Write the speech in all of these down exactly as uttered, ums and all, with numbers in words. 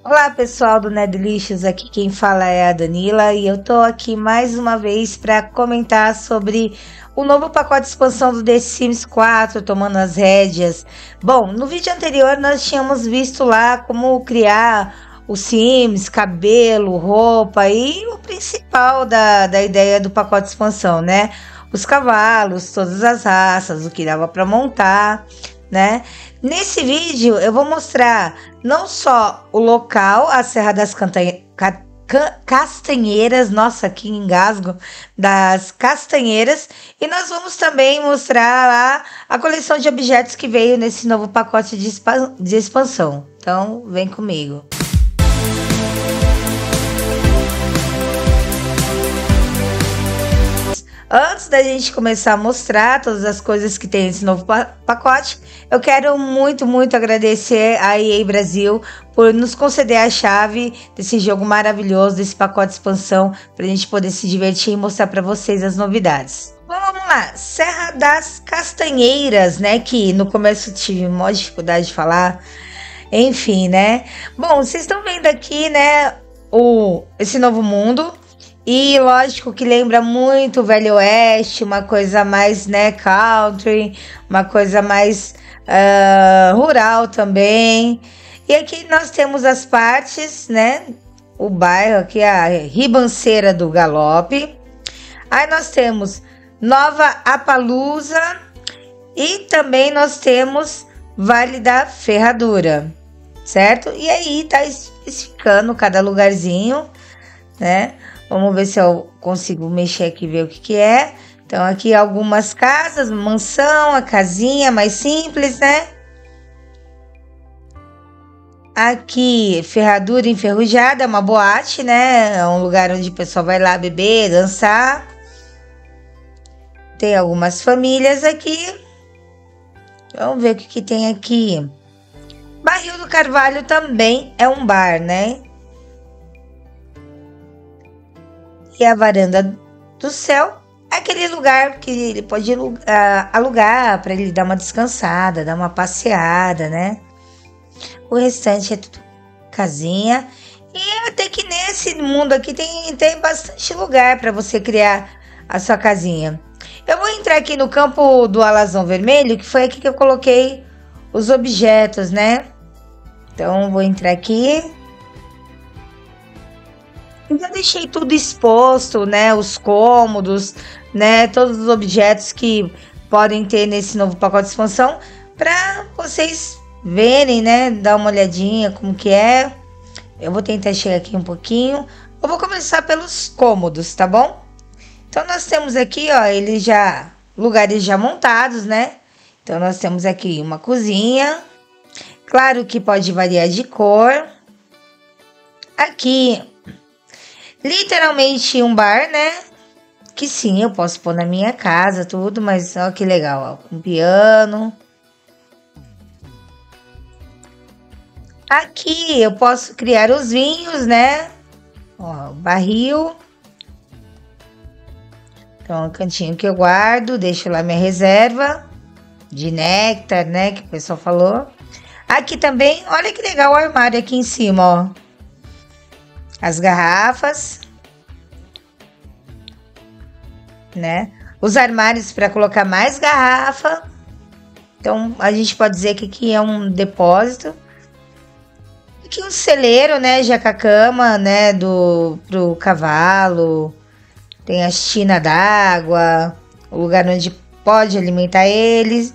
Olá pessoal do Nerdlicious, aqui quem fala é a Danila e eu tô aqui mais uma vez para comentar sobre o novo pacote de expansão do The Sims quatro, tomando as rédeas. Bom, no vídeo anterior nós tínhamos visto lá como criar os Sims, cabelo, roupa e o principal da, da ideia do pacote de expansão, né? Os cavalos, todas as raças, o que dava para montar, né? Nesse vídeo eu vou mostrar não só o local, a Serra das Cantanhe... Ca... Castanheiras, nossa, que engasgo, das Castanheiras, e nós vamos também mostrar lá a coleção de objetos que veio nesse novo pacote de, expa... de expansão. Então, vem comigo. Antes da gente começar a mostrar todas as coisas que tem nesse novo pacote, eu quero muito, muito agradecer a E A Brasil por nos conceder a chave desse jogo maravilhoso, desse pacote de expansão, para a gente poder se divertir e mostrar para vocês as novidades. Então, vamos lá, Serra das Castanheiras, né, que no começo tive maior dificuldade de falar, enfim, né. Bom, vocês estão vendo aqui, né, o, esse novo mundo. E lógico que lembra muito o Velho Oeste, uma coisa mais, né, country, uma coisa mais uh, rural também. E aqui nós temos as partes, né, o bairro aqui, a Ribanceira do Galope. Aí nós temos Nova Apalusa e também nós temos Vale da Ferradura, certo? E aí tá especificando cada lugarzinho, né? Vamos ver se eu consigo mexer aqui e ver o que que é. Então, aqui algumas casas, mansão, a casinha mais simples, né? Aqui, Ferradura Enferrujada, uma boate, né? É um lugar onde o pessoal vai lá beber, dançar. Tem algumas famílias aqui. Vamos ver o que que tem aqui. Barril do Carvalho também é um bar, né? E a Varanda do Céu é aquele lugar que ele pode alugar para ele dar uma descansada, dar uma passeada, né? O restante é tudo casinha. E até que nesse mundo aqui tem, tem bastante lugar para você criar a sua casinha. Eu vou entrar aqui no campo do alazão vermelho, que foi aqui que eu coloquei os objetos, né? Então, vou entrar aqui. Já deixei tudo exposto, né? Os cômodos, né? Todos os objetos que podem ter nesse novo pacote de expansão, para vocês verem, né? Dar uma olhadinha como que é. Eu vou tentar chegar aqui um pouquinho. Eu vou começar pelos cômodos, tá bom? Então nós temos aqui, ó, eles já lugares já montados, né? Então nós temos aqui uma cozinha. Claro que pode variar de cor. Aqui literalmente um bar, né? Que sim, eu posso pôr na minha casa, tudo, mas olha que legal, ó, um piano. Aqui eu posso criar os vinhos, né? Ó, barril. Então, um cantinho que eu guardo, deixo lá minha reserva de néctar, né? Que o pessoal falou. Aqui também, olha que legal o armário aqui em cima, ó. As garrafas, né? Os armários para colocar mais garrafa. Então, a gente pode dizer que aqui é um depósito. Aqui um celeiro, né? Já com a cama, né? Do, pro cavalo. Tem a tina d'água. O lugar onde pode alimentar eles.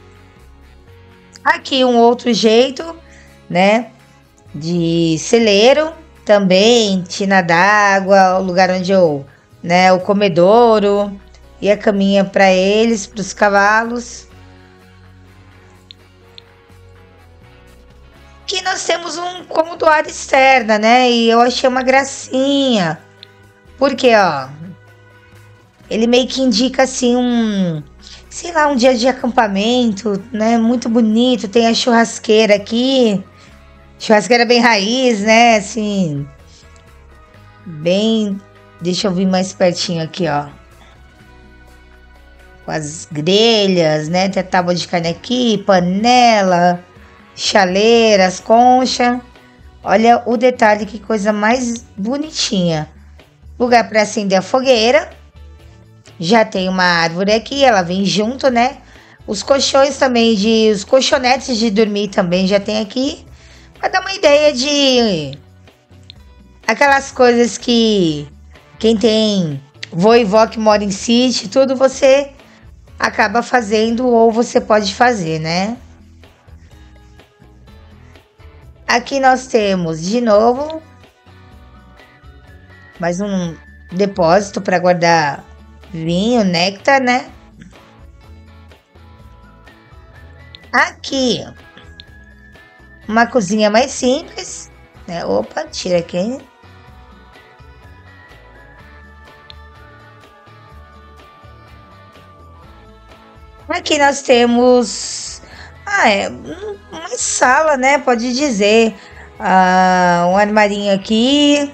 Aqui um outro jeito, né? De celeiro. Também tina d'água, o lugar onde eu, né, o comedouro e a caminha para eles, para os cavalos. Aqui nós temos um cômodo área externa, né, e eu achei uma gracinha, porque, ó, ele meio que indica assim um, sei lá, um dia de acampamento, né, muito bonito. Tem a churrasqueira aqui. Churrasqueira bem raiz, né? Assim, bem... Deixa eu vir mais pertinho aqui, ó. Com as grelhas, né? Tem a tábua de carne aqui, panela, chaleira, as conchas. Olha o detalhe, que coisa mais bonitinha. Lugar para acender a fogueira. Já tem uma árvore aqui, ela vem junto, né? Os colchões também, de, os colchonetes de dormir também já tem aqui. Para dar uma ideia de aquelas coisas que quem tem vô e vó que mora em sítio, tudo você acaba fazendo ou você pode fazer, né? Aqui nós temos de novo mais um depósito para guardar vinho, néctar, né? Aqui uma cozinha mais simples, né? Opa, tira aqui. Aqui nós temos ah, é uma sala, né? Pode dizer. Ah, um armarinho aqui.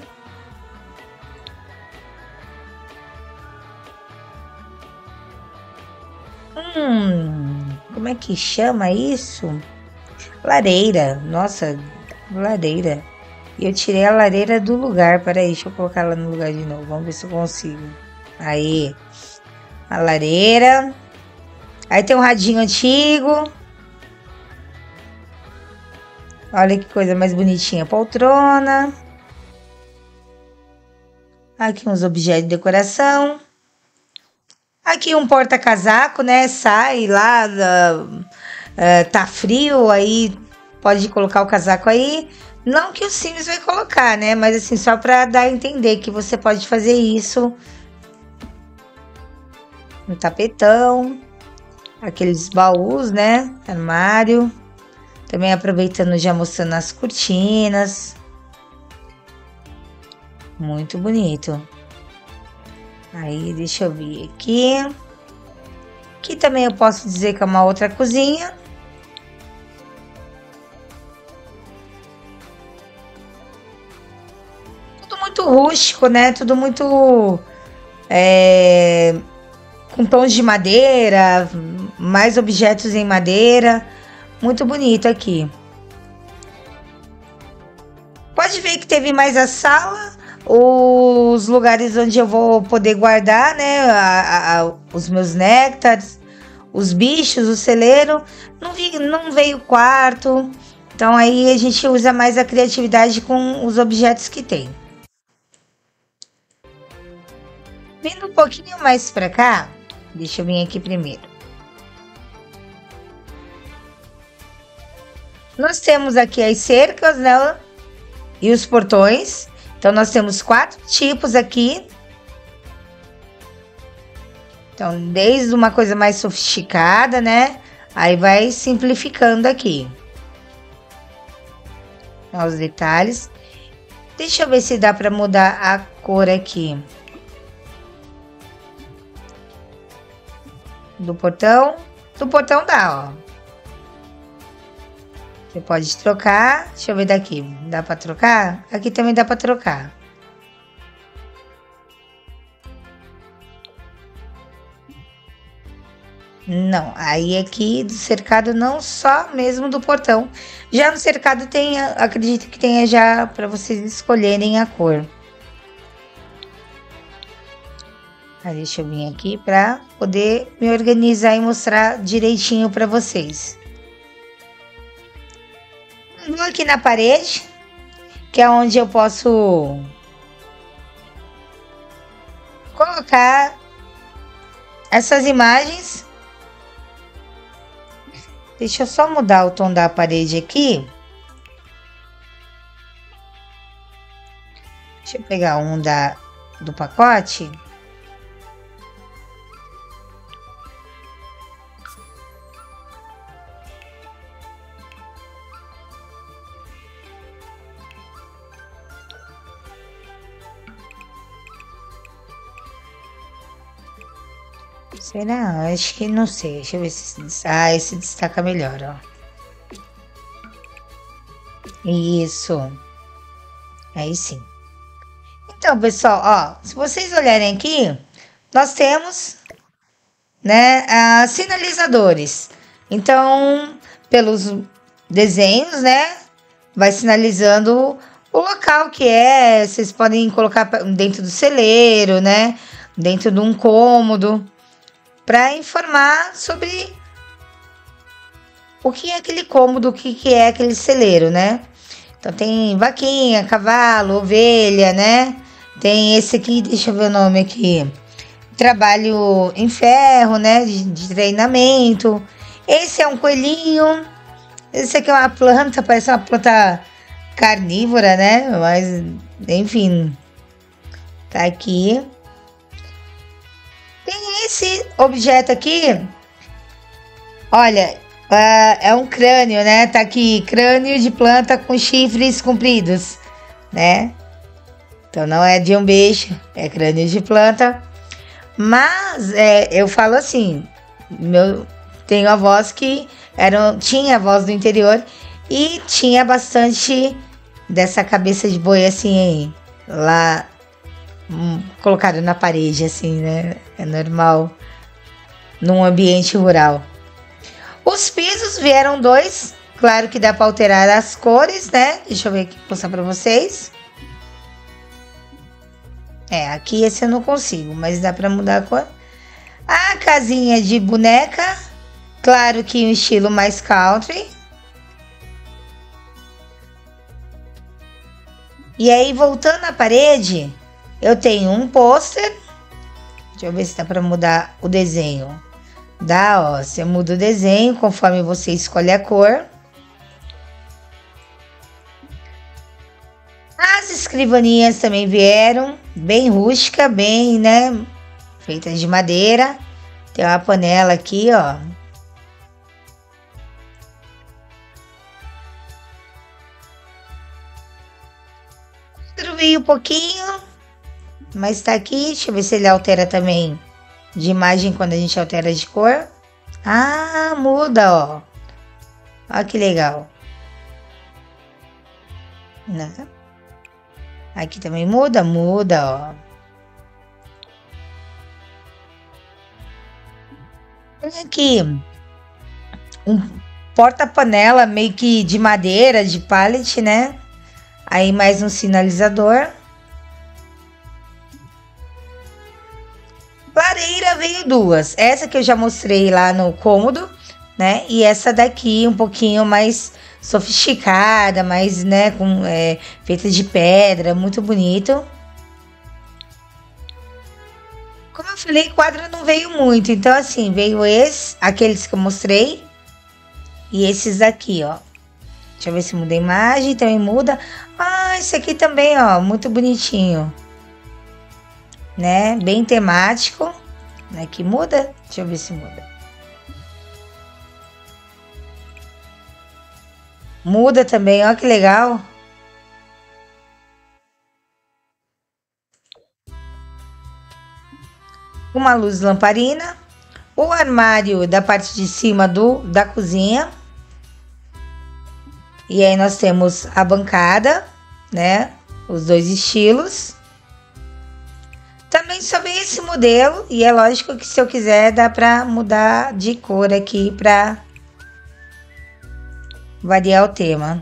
Hum, como é que chama isso? Lareira. Nossa, lareira. E eu tirei a lareira do lugar. Peraí, deixa eu colocar ela no lugar de novo. Vamos ver se eu consigo. Aí, a lareira. Aí tem um radinho antigo. Olha que coisa mais bonitinha. Poltrona. Aqui uns objetos de decoração. Aqui um porta-casaco, né? Sai lá, uh, tá frio, aí pode colocar o casaco aí. Não que o Sims vai colocar, né? Mas assim, só para dar a entender que você pode fazer isso. No tapetão. Aqueles baús, né? Armário. Também aproveitando, já mostrando as cortinas. Muito bonito. Aí, deixa eu ver aqui. Aqui também eu posso dizer que é uma outra cozinha. Tudo muito rústico, né? Tudo muito... É, com tons de madeira, mais objetos em madeira. Muito bonito aqui. Pode ver que teve mais a sala, os lugares onde eu vou poder guardar, né, a, a, os meus néctares, os bichos, o celeiro. Não, vi, não veio quarto, então aí a gente usa mais a criatividade com os objetos que tem. Vindo um pouquinho mais para cá, deixa eu vir aqui primeiro. Nós temos aqui as cercas, né, e os portões. Então, nós temos quatro tipos aqui. Então, desde uma coisa mais sofisticada, né? Aí vai simplificando aqui. Olha os detalhes. Deixa eu ver se dá para mudar a cor aqui. Do portão. Do portão dá, ó. Você pode trocar. Deixa eu ver daqui. Dá para trocar? Aqui também dá para trocar. Não, aí aqui do cercado não, só mesmo do portão. Já no cercado tem, acredito que tenha já para vocês escolherem a cor. Aí deixa eu vir aqui para poder me organizar e mostrar direitinho para vocês. Vou aqui na parede, que é onde eu posso colocar essas imagens. Deixa eu só mudar o tom da parede aqui. Deixa eu pegar um da, do pacote. Será? Acho que não sei. Deixa eu ver se... Ah, esse destaca melhor, ó. Isso. Aí sim. Então, pessoal, ó. Se vocês olharem aqui, nós temos, né, ah, sinalizadores. Então, pelos desenhos, né, vai sinalizando o local que é. Vocês podem colocar dentro do celeiro, né? Dentro de um cômodo, para informar sobre o que é aquele cômodo, o que, que é aquele celeiro, né? Então tem vaquinha, cavalo, ovelha, né? Tem esse aqui, deixa eu ver o nome aqui. Trabalho em ferro, né? De, de treinamento. Esse é um coelhinho. Esse aqui é uma planta, parece uma planta carnívora, né? Mas, enfim, tá aqui. Tem esse objeto aqui. Olha, uh, é um crânio, né? Tá aqui, crânio de planta com chifres compridos, né? Então não é de um bicho, é crânio de planta. Mas é, eu falo assim, meu, tenho avós que eram, tinha avós do interior e tinha bastante dessa cabeça de boi assim, lá hum, colocado na parede, assim, né? É normal num ambiente rural. Os pisos vieram dois, claro que dá para alterar as cores, né? Deixa eu ver aqui, mostrar para vocês. É, aqui esse eu não consigo, mas dá para mudar a cor. A casinha de boneca, claro que um estilo mais country. E aí, voltando à parede, eu tenho um pôster. Deixa eu ver se dá para mudar o desenho. Dá, ó, você muda o desenho conforme você escolhe a cor. As escrivaninhas também vieram, bem rústica, bem, né, feitas de madeira. Tem uma panela aqui, ó. Veio um pouquinho, mas tá aqui. Deixa eu ver se ele altera também de imagem quando a gente altera de cor. Ah, muda, ó. Olha que legal. Né? Aqui também muda, muda, ó. Tem aqui um porta-panela meio que de madeira, de pallet, né? Aí mais um sinalizador. Lareira veio duas. Essa que eu já mostrei lá no cômodo, né? E essa daqui um pouquinho mais sofisticada, mais, né, com é, feita de pedra, muito bonito. Como eu falei, quadro não veio muito, então assim, veio esse, aqueles que eu mostrei e esses daqui, ó. Deixa eu ver se muda a imagem, também muda. Ah, esse aqui também, ó, muito bonitinho, né? Bem temático, né? Que muda, deixa eu ver se muda. Muda também, ó que legal. Uma luz lamparina. O armário da parte de cima do da cozinha. E aí nós temos a bancada, né? Os dois estilos. Também só vem esse modelo. E é lógico que se eu quiser dá pra mudar de cor aqui pra variar o tema.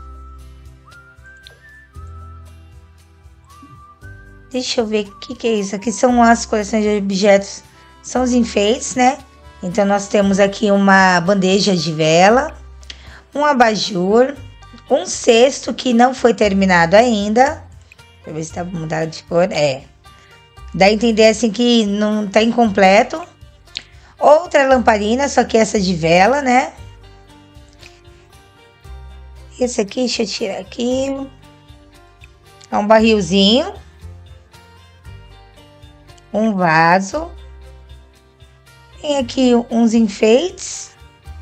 Deixa eu ver o que, que é isso. Aqui são as coleções de objetos, são os enfeites, né? Então nós temos aqui uma bandeja de vela, um abajur, um cesto que não foi terminado ainda. Deixa eu ver se tá mudado de cor. É. Dá a entender assim que não tá incompleto. Outra lamparina, só que essa de vela, né? Esse aqui, deixa eu tirar aqui. É um barrilzinho. Um vaso. Tem aqui uns enfeites.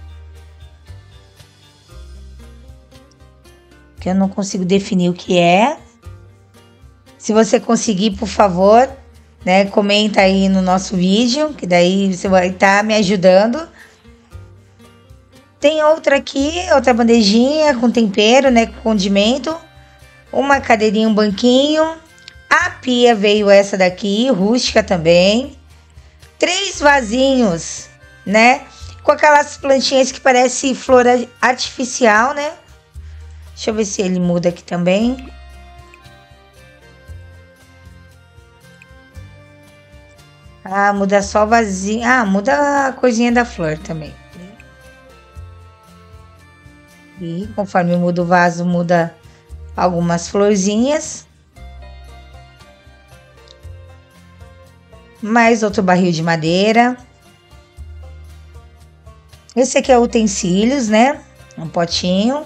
Que eu não consigo definir o que é. Se você conseguir, por favor, né, comenta aí no nosso vídeo, que daí você vai estar me ajudando. Tem outra aqui, outra bandejinha com tempero, né, com condimento. Uma cadeirinha, um banquinho. A pia veio essa daqui, rústica também. Três vasinhos, né, com aquelas plantinhas que parece flor artificial, né. Deixa eu ver se ele muda aqui também. Ah, muda só o vasinho. Ah, muda a coisinha da flor também. E conforme muda o vaso, muda algumas florzinhas. Mais outro barril de madeira. Esse aqui é utensílios, né? Um potinho.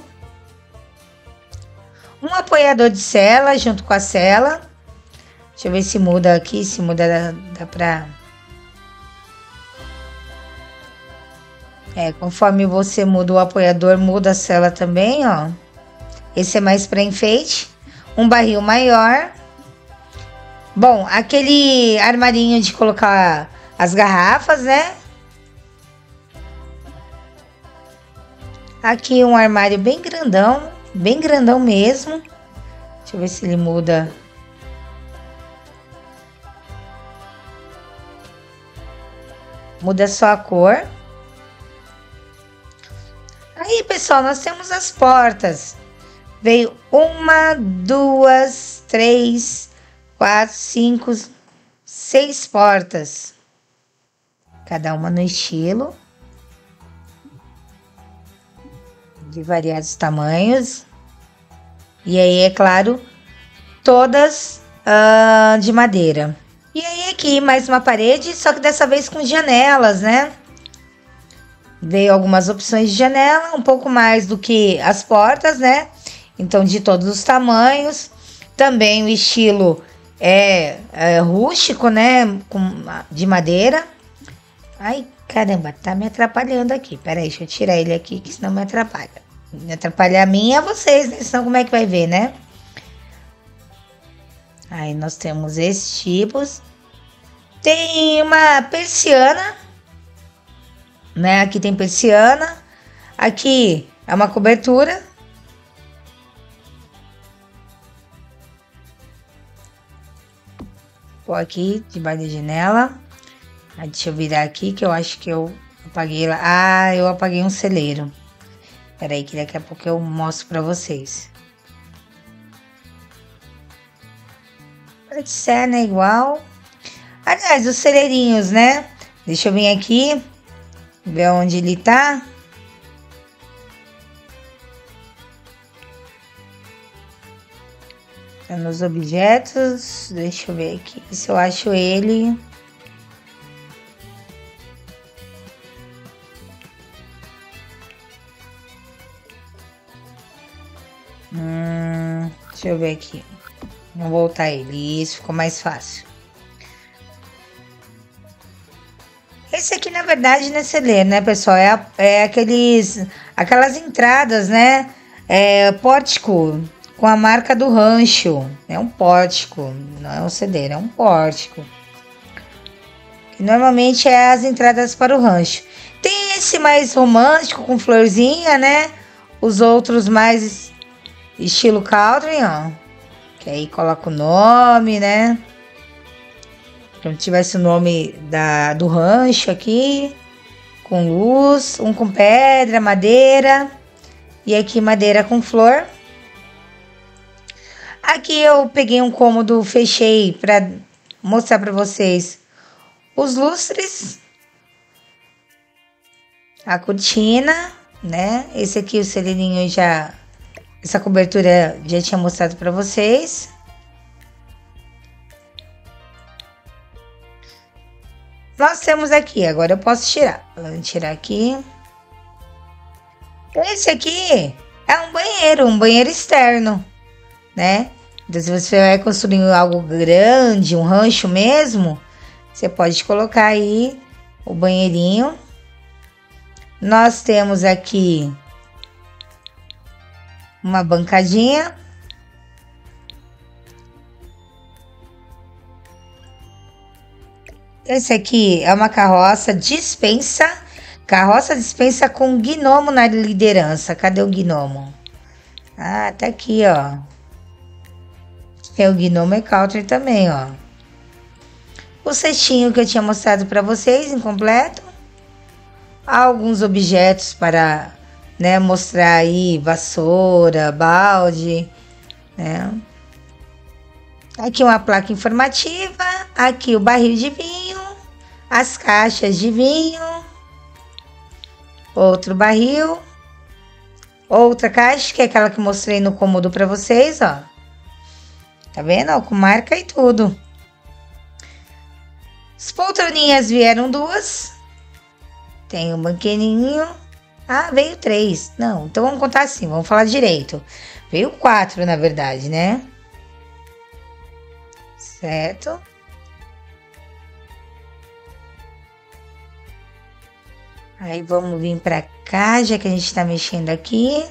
Um apoiador de sela junto com a sela. Deixa eu ver se muda aqui, se muda, dá, dá pra... É, conforme você muda o apoiador, muda a sela também, ó. Esse é mais para enfeite. Um barril maior. Bom, aquele armarinho de colocar as garrafas, né? Aqui um armário bem grandão, bem grandão mesmo. Deixa eu ver se ele muda. Muda só a cor. Aí, pessoal, nós temos as portas. Veio uma, duas, três, quatro, cinco, seis portas. Cada uma no estilo. De variados tamanhos. E aí, é claro, todas uh, de madeira. E aí, aqui, mais uma parede, só que dessa vez com janelas, né? Veio algumas opções de janela, um pouco mais do que as portas, né? Então, de todos os tamanhos. Também o estilo é, é rústico, né? Com, de madeira. Ai, caramba, tá me atrapalhando aqui. Pera aí, deixa eu tirar ele aqui, que senão me atrapalha. Me atrapalhar a mim e a vocês, né? Senão como é que vai ver, né? Aí, nós temos esses tipos. Tem uma persiana, né? Aqui tem persiana. Aqui é uma cobertura. Vou aqui debaixo da janela. Aí deixa eu virar aqui que eu acho que eu apaguei lá. Ah, eu apaguei um celeiro. Espera aí que daqui a pouco eu mostro pra vocês. Pode ser, né? Igual. Aliás, os celeirinhos, né? Deixa eu vir aqui. Ver onde ele tá. Tá nos objetos. Deixa eu ver aqui se eu acho ele. Hum, deixa eu ver aqui. Vou voltar ele. Isso ficou mais fácil. Esse aqui, na verdade, não é celeiro, né, pessoal? É, é aqueles, aquelas entradas, né? É pórtico com a marca do rancho. É um pórtico, não é um celeiro, é um pórtico. Que normalmente é as entradas para o rancho. Tem esse mais romântico com florzinha, né? Os outros mais estilo country, ó. Que aí coloca o nome, né? Como tivesse o nome da, do rancho aqui, com luz, um com pedra, madeira, e aqui madeira com flor. Aqui eu peguei um cômodo, fechei para mostrar para vocês os lustres, a cortina, né? Esse aqui o celeirinho já, essa cobertura já tinha mostrado para vocês. Nós temos aqui, agora eu posso tirar. Vou tirar aqui. Esse aqui é um banheiro, um banheiro externo, né? Então, se você vai construir algo grande, um rancho mesmo, você pode colocar aí o banheirinho. Nós temos aqui uma bancadinha. Esse aqui é uma carroça dispensa, carroça dispensa com gnomo na liderança. Cadê o gnomo? Ah, tá aqui, ó. Tem o gnomo e country também, ó. O cestinho que eu tinha mostrado para vocês, incompleto. Alguns objetos para né, mostrar aí vassoura, balde, né? Aqui uma placa informativa, aqui o barril de vinho, as caixas de vinho, outro barril, outra caixa, que é aquela que mostrei no cômodo para vocês, ó. Tá vendo? Ó, com marca e tudo. As poltroninhas vieram duas. Tem um banquinho. Ah, veio três. Não, então vamos contar assim, vamos falar direito. Veio quatro, na verdade, né? Certo? Aí vamos vir pra cá, já que a gente tá mexendo aqui.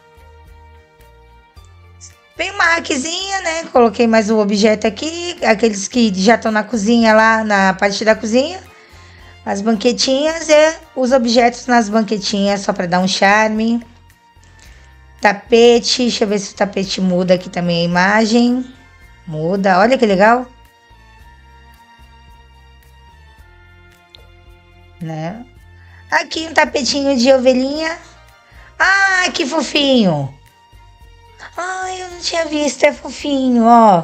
Vem uma raquezinha, né? Coloquei mais um objeto aqui. Aqueles que já estão na cozinha, lá na parte da cozinha. As banquetinhas e os objetos nas banquetinhas, só para dar um charme. Tapete, deixa eu ver se o tapete muda aqui também a imagem. Muda, olha que legal. Né? Aqui um tapetinho de ovelhinha. Ah, que fofinho. Ai, eu não tinha visto, é fofinho, ó.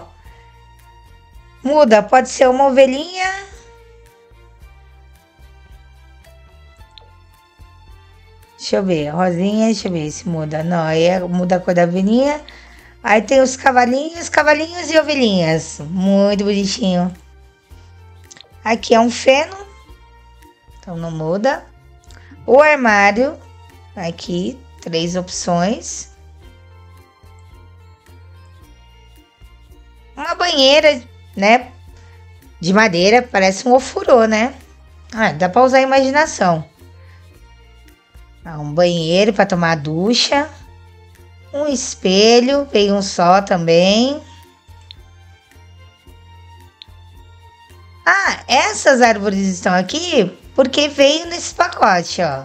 Muda, pode ser uma ovelhinha. Deixa eu ver, rosinha, deixa eu ver se muda. Não, aí é, muda a cor da ovelhinha. Aí tem os cavalinhos, cavalinhos e ovelhinhas. Muito bonitinho. Aqui é um feno. Então não muda. O armário. Aqui, três opções. Uma banheira, né? De madeira, parece um ofurô, né? Ah, dá pra usar a imaginação. Ah, um banheiro para tomar ducha. Um espelho, veio um só também. Ah, essas árvores estão aqui porque veio nesse pacote, ó.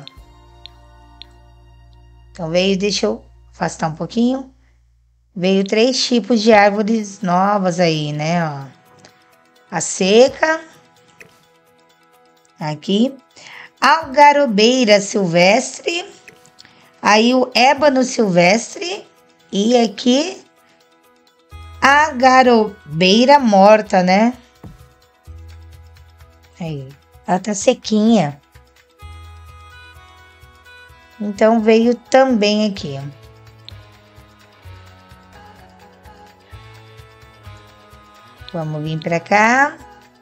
Então veio, deixa eu afastar um pouquinho. Veio três tipos de árvores novas aí, né, ó. A seca. Aqui. Algarobeira silvestre. Aí o ébano silvestre. E aqui a garobeira morta, né? Aí, ela tá sequinha. Então veio também aqui. Vamos vir pra cá.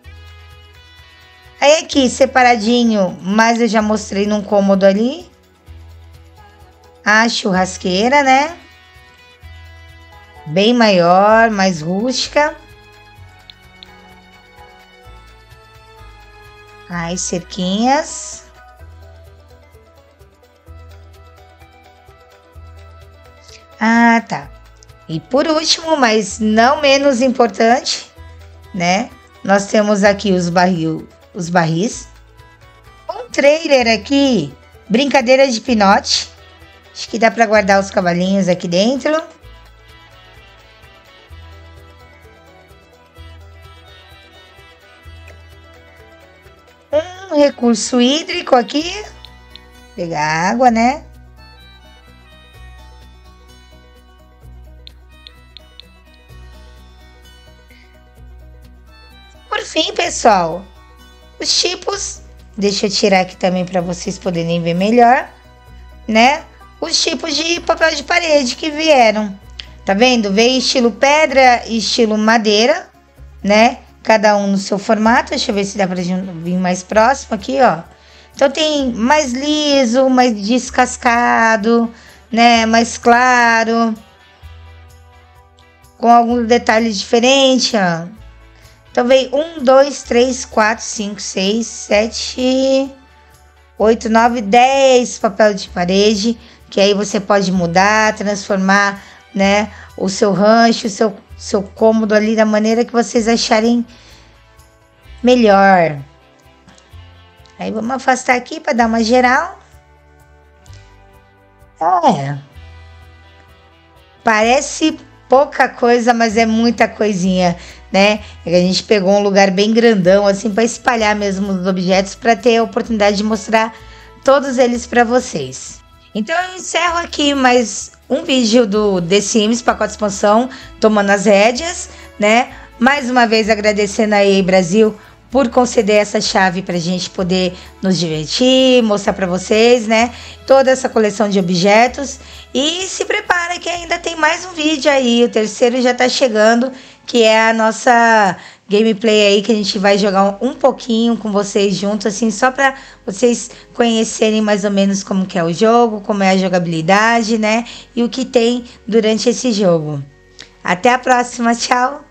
Aí aqui, separadinho, mas eu já mostrei num cômodo ali. A churrasqueira, né? Bem maior, mais rústica. As cerquinhas. Ah, tá. E por último, mas não menos importante, né? Nós temos aqui os barril, os barris. Um trailer aqui, brincadeira de pinote. Acho que dá para guardar os cavalinhos aqui dentro. Um recurso hídrico aqui. Pegar água, né? Por fim, pessoal, os tipos, deixa eu tirar aqui também para vocês poderem ver melhor, né? Os tipos de papel de parede que vieram. Tá vendo? Veio estilo pedra e estilo madeira, né? Cada um no seu formato. Deixa eu ver se dá pra vir mais próximo aqui, ó. Então tem mais liso, mais descascado, né? Mais claro. Com alguns detalhes diferentes, ó. Então veio um, dois, três, quatro, cinco, seis, sete, oito, nove, dez papel de parede, que aí você pode mudar, transformar, né, o seu rancho, o seu, seu cômodo ali da maneira que vocês acharem melhor. Aí vamos afastar aqui para dar uma geral. É. Parece pouca coisa, mas é muita coisinha, né? A gente pegou um lugar bem grandão, assim, para espalhar mesmo os objetos, para ter a oportunidade de mostrar todos eles para vocês. Então eu encerro aqui mais um vídeo do The Sims Pacote Expansão, tomando as rédeas, né? Mais uma vez agradecendo a E A Brasil por conceder essa chave pra gente poder nos divertir, mostrar pra vocês, né? Toda essa coleção de objetos. E se prepara que ainda tem mais um vídeo aí, o terceiro já tá chegando, que é a nossa gameplay aí, que a gente vai jogar um pouquinho com vocês juntos, assim, só pra vocês conhecerem mais ou menos como que é o jogo, como é a jogabilidade, né? E o que tem durante esse jogo. Até a próxima, tchau!